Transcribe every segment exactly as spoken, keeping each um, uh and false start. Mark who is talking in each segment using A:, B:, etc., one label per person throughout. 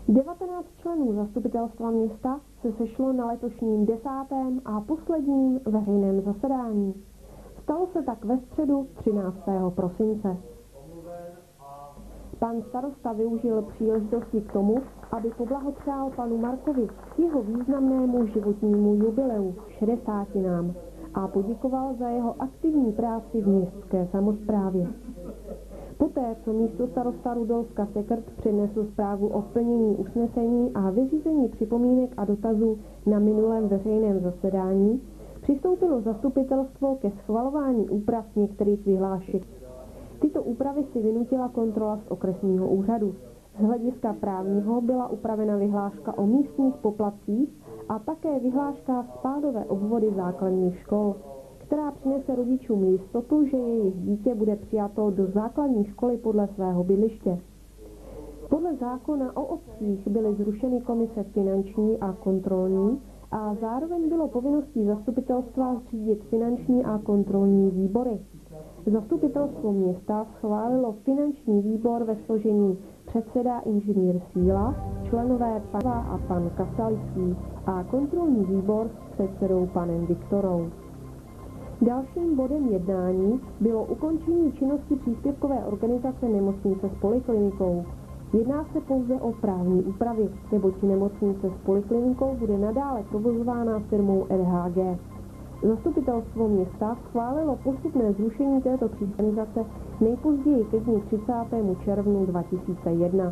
A: devatenáct členů zastupitelstva města se sešlo na letošním desátém a posledním veřejném zasedání. Stalo se tak ve středu třináctého prosince. Pan starosta využil příležitosti k tomu, aby poblahopřál panu Markovi k jeho významnému životnímu jubileu šedesátinám a poděkoval za jeho aktivní práci v městské samosprávě. Poté, co místostarosta Rudolf Kasekrt přinesl zprávu o plnění usnesení a vyřízení připomínek a dotazů na minulém veřejném zasedání, přistoupilo zastupitelstvo ke schvalování úprav některých vyhlášek. Tyto úpravy si vynutila kontrola z okresního úřadu. Z hlediska právního byla upravena vyhláška o místních poplatcích a také vyhláška spádové obvody základních škol, která přinese rodičům jistotu, že jejich dítě bude přijato do základní školy podle svého bydliště. Podle zákona o obcích byly zrušeny komise finanční a kontrolní a zároveň bylo povinností zastupitelstva zřídit finanční a kontrolní výbory. Zastupitelstvo města schválilo finanční výbor ve složení předseda inženýr Síla, členové pan a pan Kasalický a kontrolní výbor s předsedou panem Viktorou. Dalším bodem jednání bylo ukončení činnosti příspěvkové organizace nemocnice s poliklinikou. Jedná se pouze o právní úpravy, neboť nemocnice s poliklinikou bude nadále provozována firmou R H G. Zastupitelstvo města schválilo postupné zrušení této organizace nejpozději ke dni třicátého června dva tisíce jedna.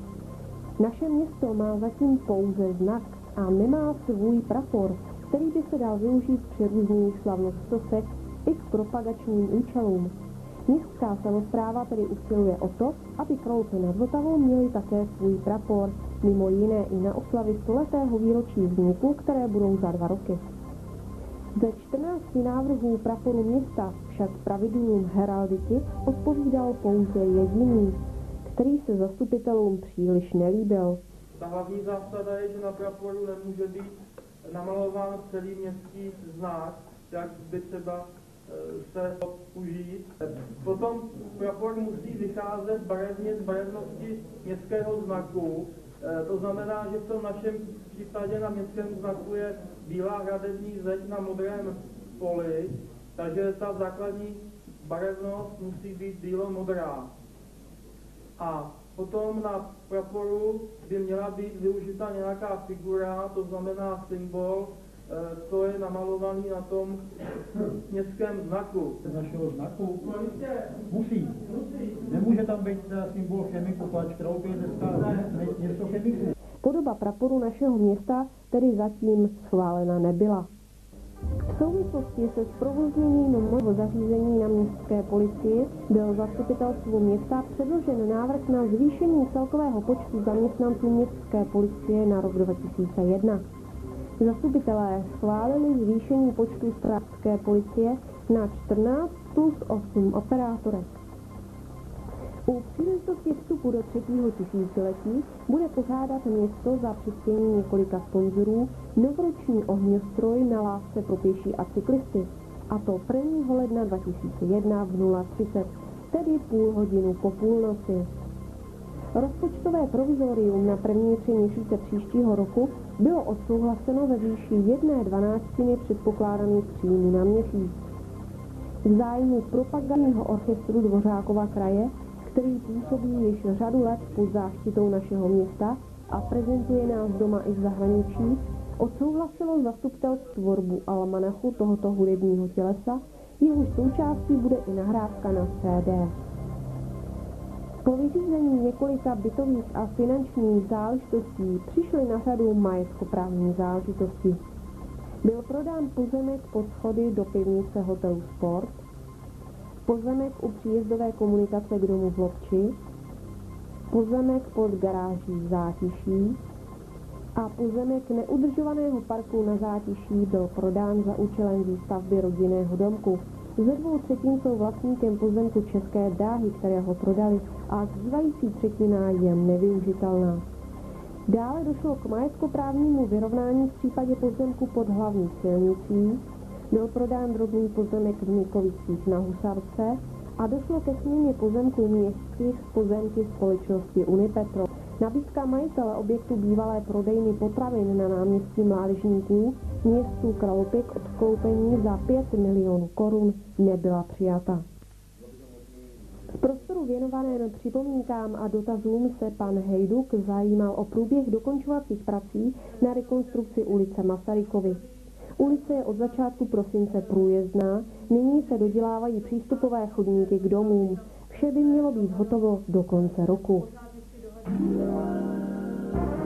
A: Naše město má zatím pouze znak a nemá svůj prapor, který by se dal využít při různých slavnostech i k propagačním účelům. Městská samospráva tedy usiluje o to, aby Krolupy nad Vltavou měly také svůj prapor, mimo jiné i na oslavy stoletého výročí vzniku, které budou za dva roky. Ze čtrnácti návrhů praporu města však pravidlům heraldiky odpovídal pouze jediný, který se zastupitelům příliš nelíbil.
B: Ta hlavní zásada je, že na praporu nemůže být namalován celý městský znak, jak by třeba se užít. Potom prapor musí vycházet barevně z barevnosti městského znaku. To znamená, že v tom našem případě na městském znaku je bílá hradební zeď na modrém poli, takže ta základní barevnost musí být bílo-modrá. A potom na praporu by měla být využita nějaká figura, to znamená symbol, co je namalovaný na tom městském znaku.
C: Z našeho znaku musí. Nemůže tam být symbol chemiku, pač Krolupy je dneska město chemiků.
A: Podoba praporu našeho města tedy zatím schválena nebyla. V souvislosti se zprovozněním nového zařízení na městské policii byl zastupitelstvu města předložen návrh na zvýšení celkového počtu zaměstnanců městské policie na rok dva tisíce jedna. Zastupitelé schválili zvýšení počtu strážské policie na čtrnáct plus osm operátorek. U příležitosti vstupu do třetího tisíciletí bude pořádat město za přispění několika sponzorů novoroční ohňostroj na lásce pro pěší a cyklisty, a to prvního ledna dva tisíce jedna v nula třicet, tedy půl hodinu po půlnoci. Rozpočtové provizorium na první tři měsíce příštího roku bylo odsouhlaseno ve výši jedné dvanáctiny předpokládaných příjmů na měsíc. V zájmu propagandního orchestru Dvořákova kraje, který působí již řadu let pod záštitou našeho města a prezentuje nás doma i v zahraničí, odsouhlasilo zastupitelstvo tvorbu almanachu tohoto hudebního tělesa, jehož součástí bude i nahrávka na C D. Po vyřízení několika bytových a finančních záležitostí přišly na řadu majetkoprávní záležitosti. Byl prodán pozemek pod schody do pivnice hotelu Sport, pozemek u příjezdové komunikace k domu v Lobči, pozemek pod garáží v Zátiší a pozemek neudržovaného parku na Zátiší byl prodán za účelem výstavby rodinného domku. Ze dvou třetin jsou vlastníkem pozemku České dráhy, které ho prodali, a zbývající třetina je nevyužitelná. Dále došlo k majetkoprávnímu vyrovnání v případě pozemku pod hlavní silnicí, byl prodán drobný pozemek v Mikovicích na Husarce a došlo ke směně pozemků městských s pozemky společnosti Unipetro. Nabídka majitele objektu bývalé prodejny potravin na náměstí Mládežníků městu Kralupy k odkoupení za pět milionů korun nebyla přijata. Z prostoru věnovaném připomínkám a dotazům se pan Hejduk zajímal o průběh dokončovacích prací na rekonstrukci ulice Masarykovy. Ulice je od začátku prosince průjezdná, nyní se dodělávají přístupové chodníky k domům. Vše by mělo být hotovo do konce roku.